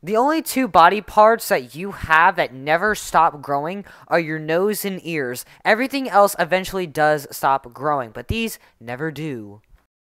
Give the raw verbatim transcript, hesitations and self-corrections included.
The only two body parts that you have that never stop growing are your nose and ears. Everything else eventually does stop growing, but these never do.